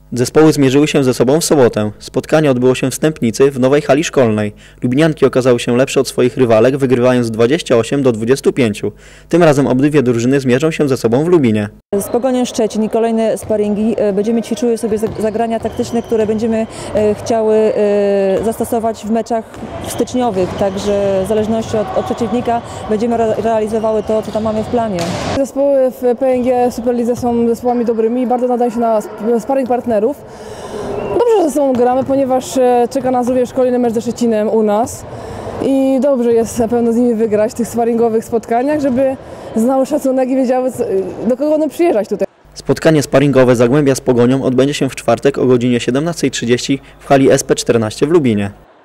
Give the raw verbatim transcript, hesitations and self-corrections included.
Zespoły zmierzyły się ze sobą w sobotę. Spotkanie odbyło się w Stępnicy w nowej hali szkolnej. Lubinianki okazały się lepsze od swoich rywalek, wygrywając dwadzieścia osiem do dwudziestu pięciu. Tym razem obydwie drużyny zmierzą się ze sobą w Lubinie. Z Pogonią Szczecin i kolejne sparingi będziemy ćwiczyły sobie zagrania taktyczne, które będziemy chciały zastosować w meczach styczniowych, także w zależności od, od przeciwnika będziemy realizowały to, co tam mamy w planie. Zespoły w P N G Superlidze są zespołami dobrymi i bardzo nadają się na sparing partnerów. Dobrze, że ze sobą gramy, ponieważ czeka nas również kolejny mecz ze Szczecinem u nas i dobrze jest na pewno z nimi wygrać w tych sparingowych spotkaniach, żeby znały szacunek i wiedziały, do kogo będą przyjeżdżać tutaj. Spotkanie sparingowe Zagłębia z Pogonią odbędzie się w czwartek o godzinie siedemnastej trzydzieści w hali S P czternaście w Lubinie.